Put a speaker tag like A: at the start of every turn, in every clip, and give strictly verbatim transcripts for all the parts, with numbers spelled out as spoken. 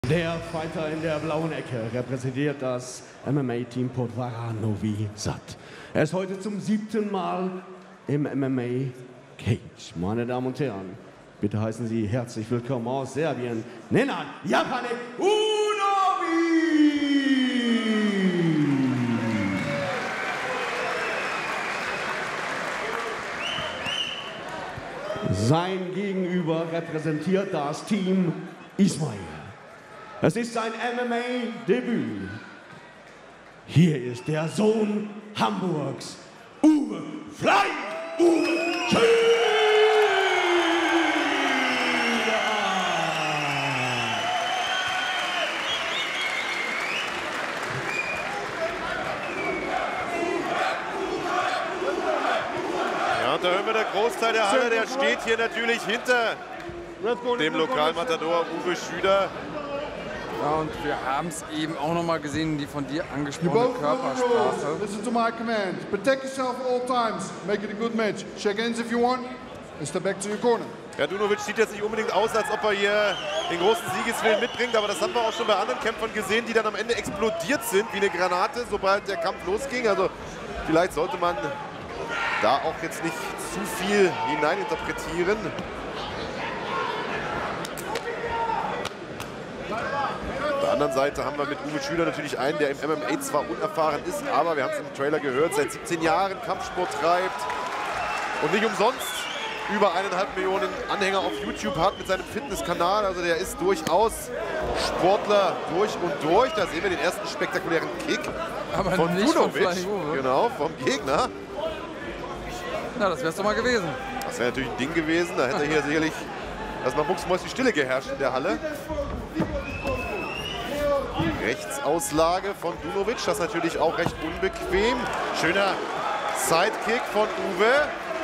A: Der Fighter in der blauen Ecke repräsentiert das M M A-Team Podvara Novi Sad. Er ist heute zum siebten Mal im M M A Cage. Meine Damen und Herren, bitte heißen Sie herzlich willkommen aus Serbien, Nenad Japanek Unovic! Sein Gegenüber repräsentiert das Team Ismail. Es ist sein M M A-Debüt. Hier ist der Sohn Hamburgs, Uwe Flying Uwe Schüler.
B: Ja, und da hören wir, der Großteil der Halle, der steht hier natürlich hinter dem Lokalmatador Uwe Schüler.
C: Ja, und wir haben es eben auch noch mal gesehen, die von dir angesprochene Körpersprache.
D: Listen to my command. Protect yourself at all times. Make it a good match. Shake hands if you want. And step back to your corner.
B: Ja, Dunovic sieht jetzt nicht unbedingt aus, als ob er hier den großen Siegeswillen mitbringt, aber das haben wir auch schon bei anderen Kämpfern gesehen, die dann am Ende explodiert sind wie eine Granate, sobald der Kampf losging. Also vielleicht sollte man da auch jetzt nicht zu viel hineininterpretieren. Auf der anderen Seite haben wir mit Uwe Schüler natürlich einen, der im M M A zwar unerfahren ist, aber wir haben es im Trailer gehört, seit siebzehn Jahren Kampfsport treibt und nicht umsonst über eineinhalb Millionen Anhänger auf YouTube hat mit seinem Fitnesskanal. Also der ist durchaus Sportler durch und durch. Da sehen wir den ersten spektakulären Kick
C: Aber
B: von
C: nicht
B: Dunovic.
C: von Flying Uwe.
B: Genau, vom Gegner.
C: Na, das wär's doch mal gewesen.
B: Das wäre natürlich ein Ding gewesen. Da hätte hier sicherlich erstmal mucksmäuschen-Stille geherrscht in der Halle. Rechtsauslage von Dunovic, das natürlich auch recht unbequem. Schöner Sidekick von Uwe.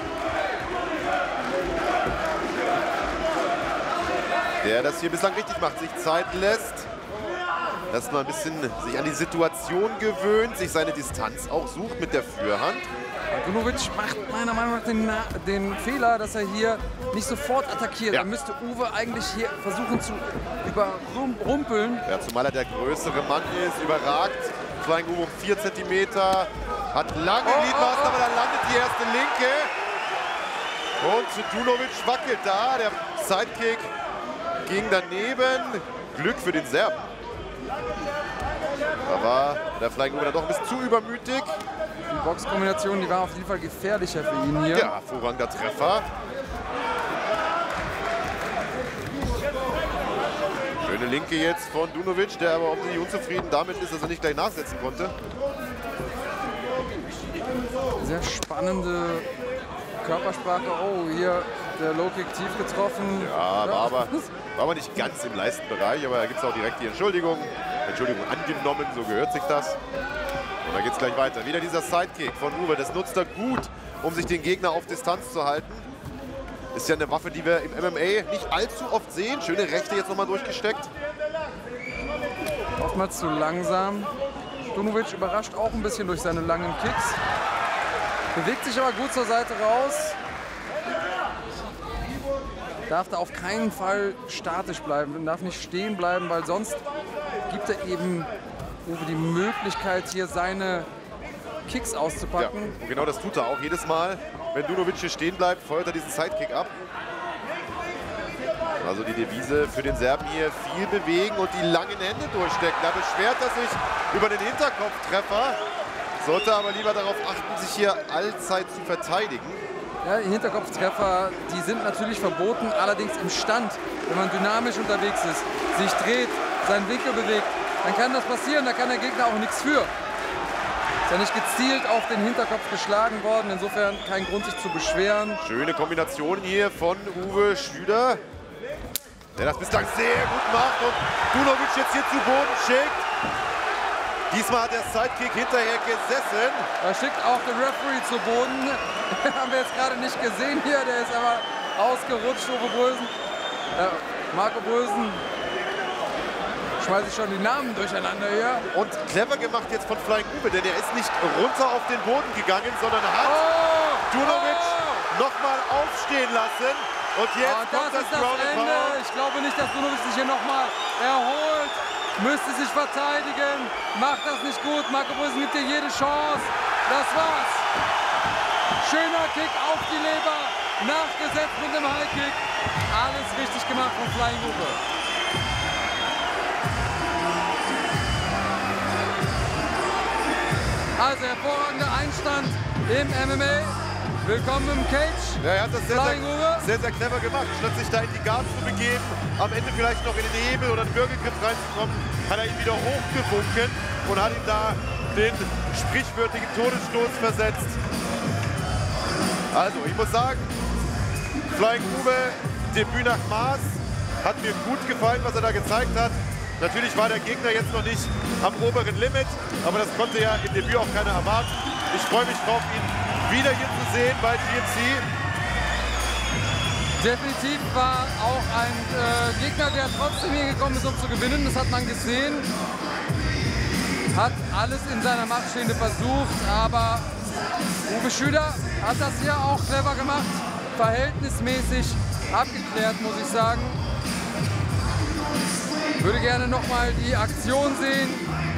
B: Der das hier bislang richtig macht, sich Zeit lässt. Dass man ein bisschen sich an die Situation gewöhnt, sich seine Distanz auch sucht mit der Fürhand.
C: Dunovic macht meiner Meinung nach den, den Fehler, dass er hier nicht sofort attackiert.
B: Ja.
C: Er müsste Uwe eigentlich hier versuchen zu überrumpeln.
B: Ja, zumal er der größere Mann ist, überragt. Flying Uwe um vier Zentimeter, hat lange
C: Oh,
B: Gliedmaßen,
C: oh, oh.
B: aber dann landet die erste linke. Und Dunovic wackelt da, der Sidekick ging daneben. Glück für den Serben. Da war der Flying Uwe dann doch ein bisschen zu übermütig.
C: Die Boxkombination, die war auf jeden Fall gefährlicher für ihn hier.
B: Ja, hervorragender Treffer. Schöne Linke jetzt von Dunovic, der aber offensichtlich unzufrieden damit ist, dass er nicht gleich nachsetzen konnte.
C: Sehr spannende Körpersprache. Oh, hier der Low-Kick tief getroffen.
B: Ja, war aber, war aber nicht ganz im Leistenbereich, aber da gibt es auch direkt die Entschuldigung. Entschuldigung angenommen, so gehört sich das. Und dann geht es gleich weiter. Wieder dieser Sidekick von Uwe, das nutzt er gut, um sich den Gegner auf Distanz zu halten. Ist ja eine Waffe, die wir im M M A nicht allzu oft sehen. Schöne Rechte jetzt nochmal durchgesteckt.
C: Oftmals zu langsam. Dunovic überrascht auch ein bisschen durch seine langen Kicks. Bewegt sich aber gut zur Seite raus. Darf da auf keinen Fall statisch bleiben, darf nicht stehen bleiben, weil sonst gibt er eben Uwe die Möglichkeit, hier seine Kicks auszupacken.
B: Ja, und genau das tut er auch jedes Mal. Wenn Dunovic hier stehen bleibt, feuert er diesen Sidekick ab. Also die Devise für den Serben hier: viel bewegen und die langen Hände durchstecken. Da beschwert er sich über den Hinterkopftreffer, sollte aber lieber darauf achten, sich hier allzeit zu verteidigen.
C: Ja, die Hinterkopftreffer, die sind natürlich verboten, allerdings im Stand, wenn man dynamisch unterwegs ist, sich dreht, seinen Winkel bewegt, dann kann das passieren, da kann der Gegner auch nichts für. Ist ja nicht gezielt auf den Hinterkopf geschlagen worden, insofern kein Grund, sich zu beschweren.
B: Schöne Kombination hier von Uwe Schüler, der das bislang sehr gut macht und Dunovic jetzt hier zu Boden schickt. Diesmal hat der Sidekick hinterher gesessen.
C: Da schickt auch der Referee zu Boden. Haben wir jetzt gerade nicht gesehen hier, der ist aber ausgerutscht, Uwe Brösen. Äh, Marco Brösen schmeiße ich schon die Namen durcheinander hier.
B: Und clever gemacht jetzt von Flying Uwe, denn er ist nicht runter auf den Boden gegangen, sondern hat
C: Oh!
B: Dunovic
C: Oh!
B: nochmal aufstehen lassen. Und jetzt
C: Oh, das
B: kommt das
C: ist das
B: Ground and
C: Ende.
B: Pound.
C: Ich glaube nicht, dass Dunovic sich hier nochmal erholt. Müsste sich verteidigen. Macht das nicht gut. Marco Brüsen gibt dir jede Chance. Das war's. Schöner Kick auf die Leber. Nachgesetzt mit dem High Kick. Alles richtig gemacht von Flying Uwe. Also hervorragender Einstand im M M A. Willkommen im Cage.
B: Ja, er hat das sehr,
C: Flying Uwe.
B: sehr, sehr, sehr clever gemacht. Statt sich da in die Guard zu begeben, am Ende vielleicht noch in den Hebel oder einen Würgegriff reinzukommen, hat er ihn wieder hochgewunken und hat ihm da den sprichwörtlichen Todesstoß versetzt. Also, ich muss sagen, Flying Uwe, Debüt nach Maß, hat mir gut gefallen, was er da gezeigt hat. Natürlich war der Gegner jetzt noch nicht am oberen Limit, aber das konnte ja im Debüt auch keiner erwarten. Ich freue mich drauf, ihn wieder hier zu sehen bei G M C.
C: Definitiv war auch ein äh, Gegner, der trotzdem hier gekommen ist, um zu gewinnen. Das hat man gesehen. Hat alles in seiner Macht Stehende versucht, aber Uwe Schüler hat das hier auch clever gemacht. Verhältnismäßig abgeklärt, muss ich sagen. Ich würde gerne noch mal die Aktion sehen.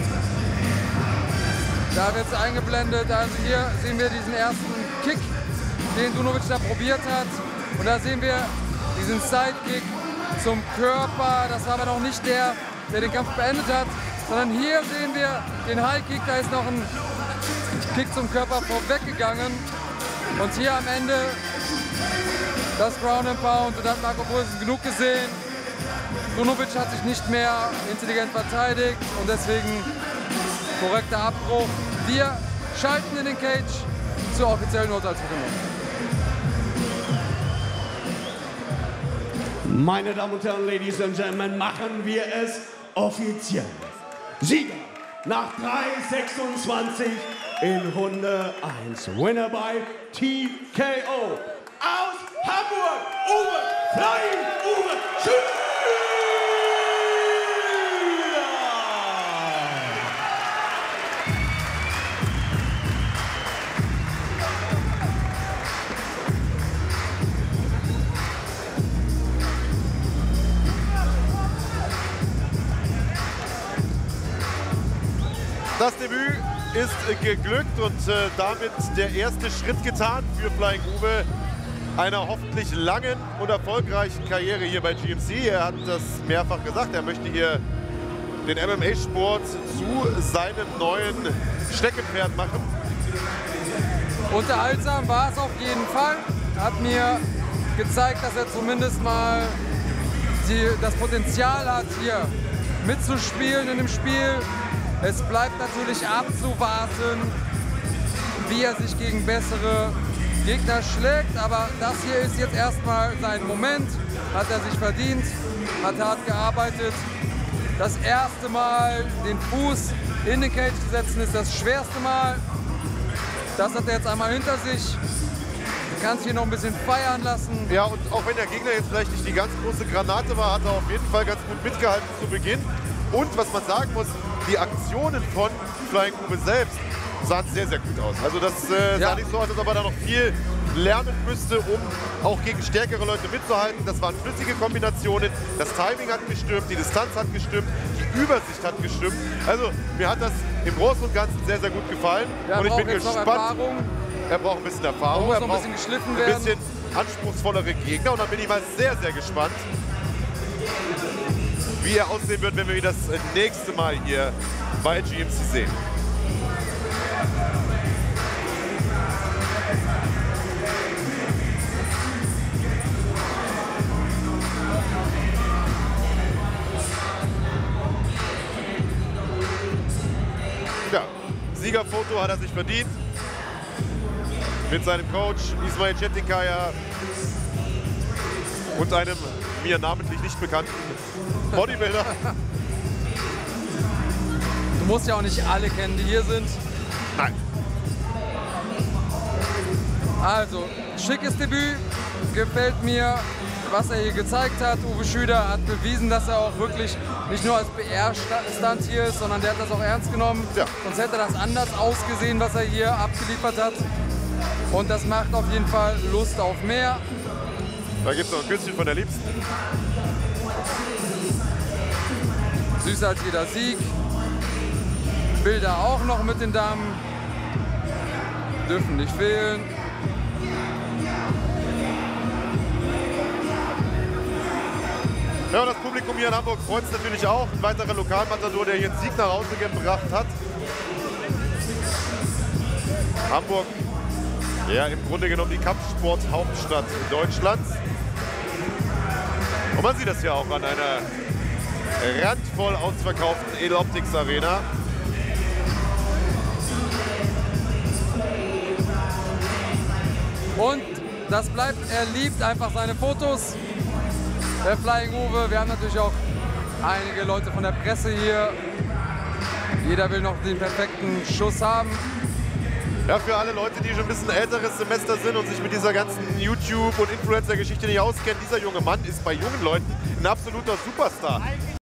C: Da wird es eingeblendet. Also hier sehen wir diesen ersten Kick, den Dunovic da probiert hat. Und da sehen wir diesen Sidekick zum Körper. Das war aber noch nicht der, der den Kampf beendet hat. Sondern hier sehen wir den High Kick. Da ist noch ein Kick zum Körper vorweggegangen. Und hier am Ende das Ground and Pound. Und da hat Marco Brüsen genug gesehen. Dunovic hat sich nicht mehr intelligent verteidigt. Und deswegen korrekter Abbruch. Wir schalten in den Cage zur offiziellen Urteilsverkündung.
A: Meine Damen und Herren, Ladies and Gentlemen, machen wir es offiziell. Sieger nach drei sechsundzwanzig in Runde eins. Winner by T K O aus Hamburg, Uwe Flying Uwe Schüler.
B: Das Debüt ist geglückt und äh, damit der erste Schritt getan für Flying Uwe einer hoffentlich langen und erfolgreichen Karriere hier bei G M C. Er hat das mehrfach gesagt, er möchte hier den M M A-Sport zu seinem neuen Steckenpferd machen.
C: Unterhaltsam war es auf jeden Fall. Hat mir gezeigt, dass er zumindest mal die, das Potenzial hat, hier mitzuspielen in dem Spiel. Es bleibt natürlich abzuwarten, wie er sich gegen bessere Gegner schlägt. Aber das hier ist jetzt erstmal sein Moment. Hat er sich verdient, hat hart gearbeitet. Das erste Mal den Fuß in den Cage zu setzen ist das schwerste Mal. Das hat er jetzt einmal hinter sich. Du kannst hier noch ein bisschen feiern lassen.
B: Ja, und auch wenn der Gegner jetzt vielleicht nicht die ganz große Granate war, hat er auf jeden Fall ganz gut mitgehalten zu Beginn. Und was man sagen muss, die Aktionen von Flying Uwe selbst sahen sehr, sehr gut aus. Also das äh, sah
C: Ja.
B: nicht so aus, als ob er da noch viel lernen müsste, um auch gegen stärkere Leute mitzuhalten. Das waren flüssige Kombinationen, das Timing hat gestimmt, die Distanz hat gestimmt, die Übersicht hat gestimmt. Also mir hat das im Großen und Ganzen sehr, sehr gut gefallen.
C: Er
B: und ich
C: braucht
B: bin
C: jetzt noch
B: gespannt.
C: Erfahrung.
B: Er braucht ein bisschen Erfahrung,
C: Muss
B: er
C: noch ein
B: braucht
C: bisschen geschliffen
B: ein
C: werden.
B: bisschen anspruchsvollere Gegner. Und dann bin ich mal sehr, sehr gespannt, wie er aussehen wird, wenn wir ihn das nächste Mal hier bei G M C sehen. Ja, Siegerfoto hat er sich verdient. Mit seinem Coach Ismail Çetinkaya und einem mir namentlich nicht bekannten Bodybuilder.
C: Du musst ja auch nicht alle kennen, die hier sind.
B: Nein.
C: Also, schickes Debüt. Gefällt mir, was er hier gezeigt hat. Uwe Schüler hat bewiesen, dass er auch wirklich nicht nur als B R-Stand hier ist, sondern der hat das auch ernst genommen.
B: Ja.
C: Sonst hätte das anders ausgesehen, was er hier abgeliefert hat. Und das macht auf jeden Fall Lust auf mehr.
B: Da gibt es noch ein Küsschen von der Liebsten.
C: Süßer als jeder Sieg. Bilder auch noch mit den Damen. Dürfen nicht fehlen.
B: Ja, und das Publikum hier in Hamburg freut es natürlich auch. Ein weiterer Lokalmatador, der hier einen Sieg nach Hause gebracht hat. Hamburg, ja, im Grunde genommen die Kampfsport-Hauptstadt Deutschlands. Und man sieht das ja auch an einer randvoll ausverkauften Edel Optics Arena.
C: Und das bleibt, er liebt einfach seine Fotos. Der Flying Uwe, wir haben natürlich auch einige Leute von der Presse hier. Jeder will noch den perfekten Schuss haben.
B: Ja, für alle Leute, die schon ein bisschen älteres Semester sind und sich mit dieser ganzen YouTube- und Influencer-Geschichte nicht auskennen, dieser junge Mann ist bei jungen Leuten ein absoluter Superstar.